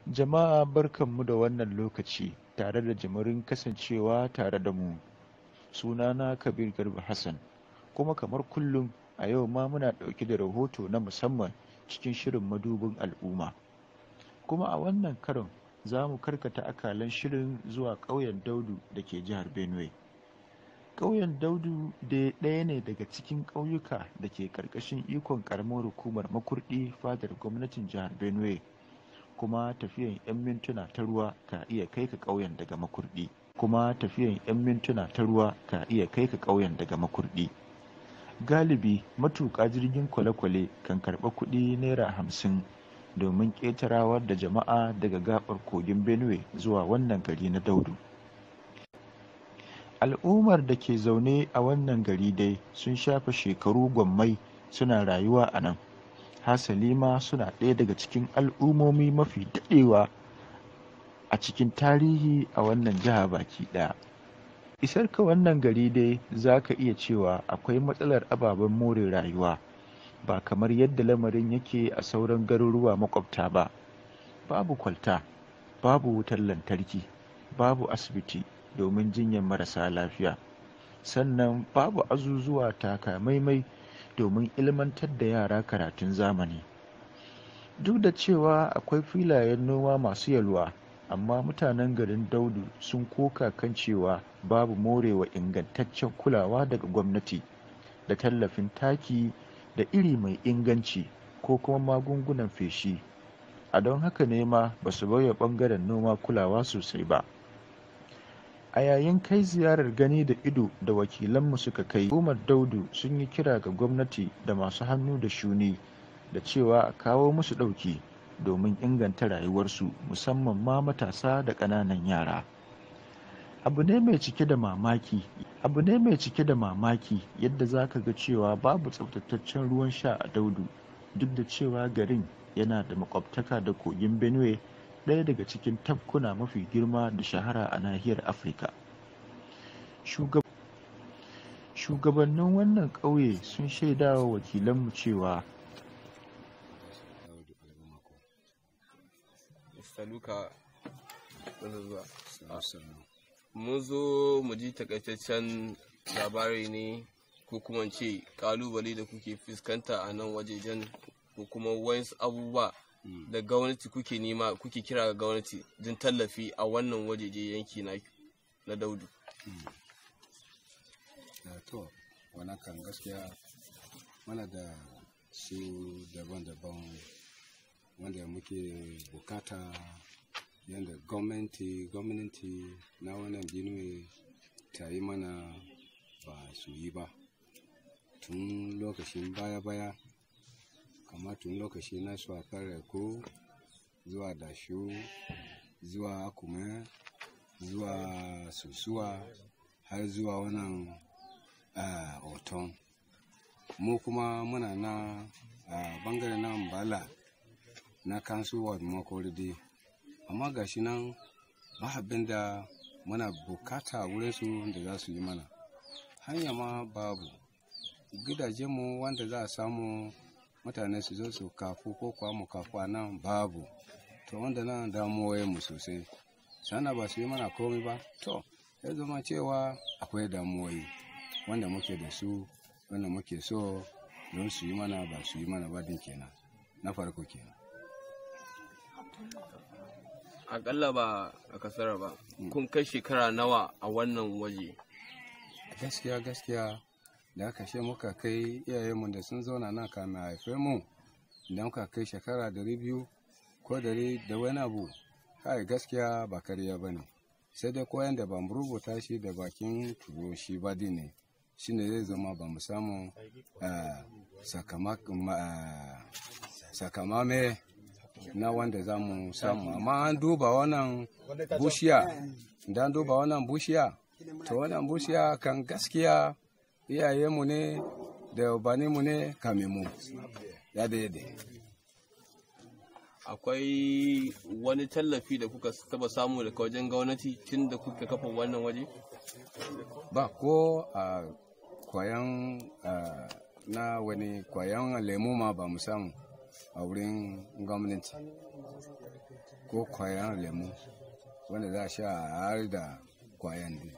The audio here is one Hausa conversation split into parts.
Jama'a barkanmu da wannan lokaci tare da jimirin kasancewa tare da mu. Sunana Kabir Garba Hassan, kuma kamar kullum a yau ma muna ɗauke da rahoto na musamman cikin shirin madubin al'umma. Kuma a wannan karon za mu karkata akalan shirin zuwa ƙauyen Daudu da ke jihar Benue. Ƙauyen Daudu da ɗaya ne daga cikin ƙauyuka da ke ƙarƙashin ikon ƙaramar hukumar makurdi fadar gwamnatin jihar Benue. Kuma tafiyan 'yan mintuna ta ruwa ka iya kai ka ƙauyen daga makurdi. Galibi matuƙa jirgin kwale-kwale kan karɓa kuɗi naira 50 domin ƙetarawar da jama'a daga gaɓar kogin Benue zuwa wannan gari na Daudu. Al'ummar da ke zaune a wannan gari dai sun shafe shekaru gwammai suna rayuwa a nan. Hasali ma suna ɗaya daga cikin al'ummomi mafi daɗewa a cikin tarihi a wannan jiha baki ɗaya. Isar ka wannan gari dai za ka iya cewa akwai matsalar ababen more rayuwa, ba kamar yadda lamarin yake a sauran garuruwa makwabta ba. Babu kwalta, babu wutar lantarki, babu asibiti domin jinyar marasa lafiya, sannan babu azuzuwa takamaimai domin ilmantar da yara karatun zamani. Duk da cewa akwai filayen noma masu yalwa, amma mutanen garin Daudu sun koka kan cewa babu morewa ingantaccen kulawa daga gwamnati da tallafin taki da iri mai inganci ko kuma magungunan feshi. A don haka ne ma ba su baiwa ɓangaren noma kulawa sosai ba. A yayin kai ziyarar gani da ido da wakilanmu suka kai, hukumar Daudu sun yi kira ga gwamnati da masu hannu da shuni da cewa a kawo musu ɗauki domin inganta rayuwarsu, musamman ma matasa da ƙananan yara. Abu ne mai cike da mamaki yadda za ka ga cewa babu tsaftataccen ruwan sha a Daudu, duk da cewa garin yana da makwabtaka da kogin Benue, ɗaya daga cikin tafkuna mafi girma da shahara a nahiyar Afirka. Shugabannin wannan ƙauye sun shaidawa wakilanmu cewa mun zo mu ji takaitaccen labari ne ko kuma ce kalubale da kuke fuskanta a nan wajejen ko kuma wayansu abubuwa da gwamnati kuke nema, kuke kira ga gwamnati don tallafi a wannan wajeje yanki na Daudu. To wannan kan gaskiya mana da su daban-daban wanda muke bukata yadda gwamnati na wannan Benue ta yi mana ba su yi ba tun lokacin baya kamar tun lokaci na su ko zuwa dashu zuwa akume zuwa susuwa har zuwa wannan oton. Mu kuma muna na bangare na mbala na kansu ward makurdi, amma gashi nan ba abin da muna bukata wurin su da za su yi mana. Hanya ma babu, gidajenmu wanda za a samu mutane su zo su kafu ko kuwa mu kafu a nan babu. To wanda nan damuwoyin mu sosai, sana ba su yi mana komai ba. To ya zama cewa akwai damuwoyi wanda muke da su, wanda muke so don su yi mana ba su yi mana ba din kenan, na farko kenan. Akalla ba a kasar ba, kun kai shekara nawa a wannan waje? Gaskiya da aka ce muka kai iyayenmu da sun zauna nan kamin haife mu, da muka kai shekara 200 ko 100 da wani abu, kai gaskiya ba karya ba ne, sai dai koyan da ba mu rubuta shi da bakin tuwo shi ba din ne, shi ne zai zama ba mu samu sakamame na wanda za mu samu. Amma an duba wannan bushiya, to wannan bushiya kan gaskiya iyayenmu ne da ubaninmu ne kamin mu ya daidai. Akwai wani tallafi da kuka taba samu daga wajen gwamnati tun da kuka kafa wannan waje? Ba ko a kwayan na wani kwayan lemu ma ba mu samu a wurin gwamnati. ko kwayan lemu wanda za a sha har da kwayan din.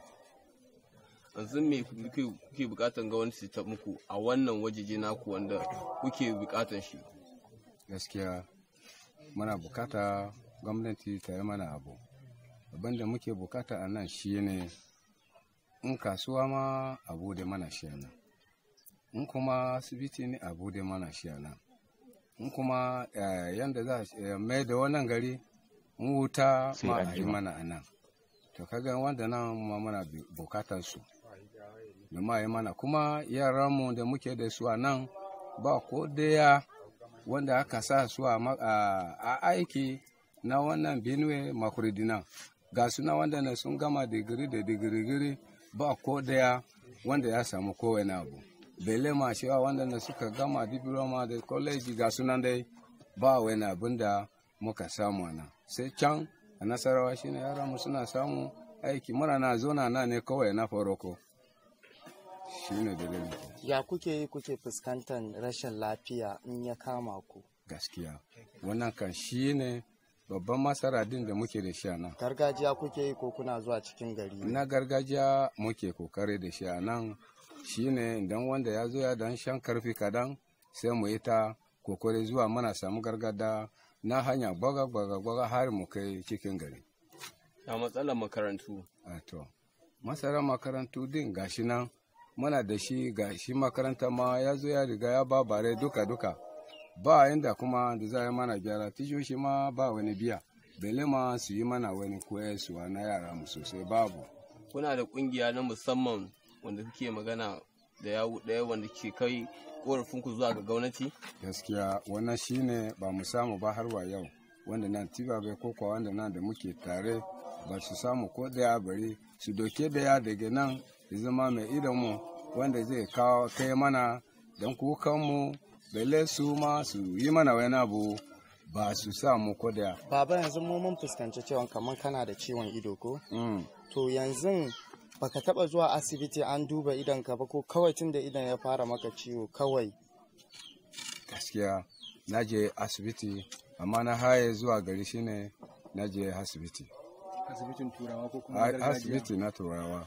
Yanzu me kuke bukatan gwamnati ta muku a wannan wajeje naku wanda kuke bukatan shi? Gaskiya muna bukata gwamnati ta yi mana abu. Abin da muke bukata a nan shi ne in kasuwa ma a bude mana shi nan, in kuma asibiti ne a bude mana shi nan, in kuma yanda za a mai da wannan gari in wuta ma a yi mana a nan. To kaga wanda nan ma muna bukatar su da ma yi mana, kuma yaranmu da muke da su a nan ba ko daya wanda aka sa su a aiki na wannan Benue makurd nan. Ga suna wanda na sun gama digiri da digiri ba ko daya wanda ya samu kowane abu. Bele ma cewa wanda na suka gama diploma da college ga sunan dai ba wani abin da muka samu nan. Sai can a Nasarawa shine yaranmu suna samu aiki, mura na zona na ne kawai na farko. Shine dalilin. Ya kuke fuskantar rashin lafiya in ya kama ku? Gaskiya wannan kan shine babban masara din da muke da shi a nan. Gargajiya kuke yi ko kuna zuwa cikin gari? Na gargajiya muke kokari da shi a nan, shine idan wanda ya zo ya dan shan karfi kadan sai mu yi ta kokari zuwa muna samu gargada na hanya gwaga har mu kai cikin gari. Ya matsalar makarantu? To masarar makarantu din gashi nan muna da shi, gashi makaranta ma ya zo ya riga ya babare duka ba inda kuma da za a yi mana gyara. Tishoshi ma ba wani biya, bele ma su yi mana wani koyarwa na yara mu sosai babu. Kuna da kungiya na musamman wanda kuke magana da yawu ɗaya wanda ke kai korafinku zuwa ga gwamnati? Gaskiya wannan shine ba mu samu ba har wa yau, wanda nan tiba bai ko kwa wanda nan da muke tare ba su samu ko daya bari su doke daya daga nan da zama mai idonmu wanda zai kawo kai mana don kukanmu, bele su ma su yi mana wani abu ba su samu ko daya. Baba, yanzu mun fuskanci cewa kamar kana da ciwon ido ko? To yanzu baka taba zuwa asibiti an duba idon ka ba, ko kawai tun da idon ya fara maka ciwo kawai? Gaskiya na je asibiti, amma na haye zuwa gari shine na je asibiti. Asibitin turawa ko kuma gargajiya? Asibiti na turawa.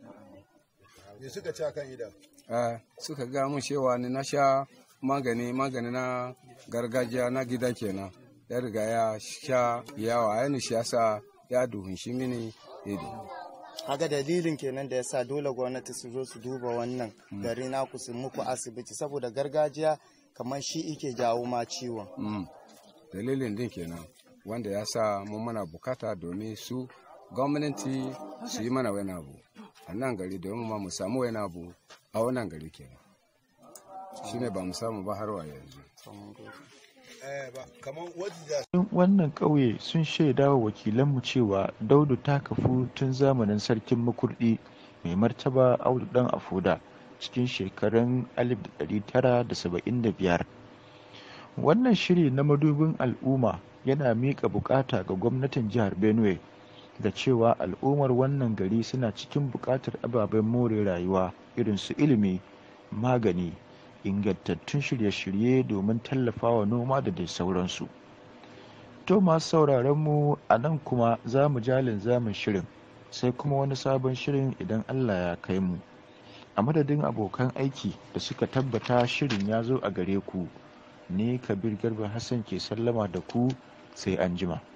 Me suka ci akan idon? Suka ga mun cewa ni na sha magani na gargajiya na gida kenan, ya riga ya sha yawa, ya shi yasa ya duhunshi mini ido. Kaga dalilin kenan da yasa dole gwamnati su zo su duba wannan gari naku su muku asibiti, saboda gargajiya kamar shi ike jawo ma ciwon. Dalilin din kenan wanda ya sa mun muna bukata domin su gwamnati su yi mana wani abu a nan gari domin ma mu samu wani abu a wannan gari kenan. Shine ba mu samu ba har wa yanzu. Wannan ƙauye sun shaida wa wakilanmu cewa Daudu ta kafu tun zamanin sarkin Makurdi mai martaba Audu Dan Afoda cikin shekarun 1975. Wannan shiri na madubin al'umma yana miƙa bukata ga gwamnatin jihar Benue da cewa al'ummar wannan gari suna cikin buƙatar ababen more rayuwa irin su ilimi, magani, ingantattun shirye-shirye domin tallafawa noma da dai sauransu. To masu sauraron mu a nan kuma za mu jalin zamun shirin, sai kuma wani sabon shirin idan Allah ya kai mu. A madadin abokan aiki da suka tabbata shirin ya zo a gare ku, ni Kabir Garba Hassan ke sallama da ku, sai anjima.